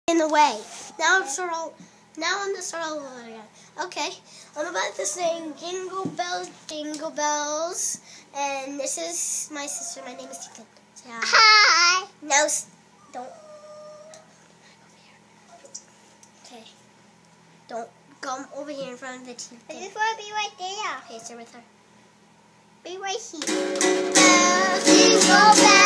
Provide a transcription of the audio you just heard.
in the way. Now I'm the start all over again. Okay, I'm about to sing Jingle Bells, Jingle Bells, and this is my sister. My name is Tika. Say hi. Hi. Now, don't. Okay, don't come over here in front of the TV. I just want to be right there. Okay, sit with her. Be right here. Jingle bells.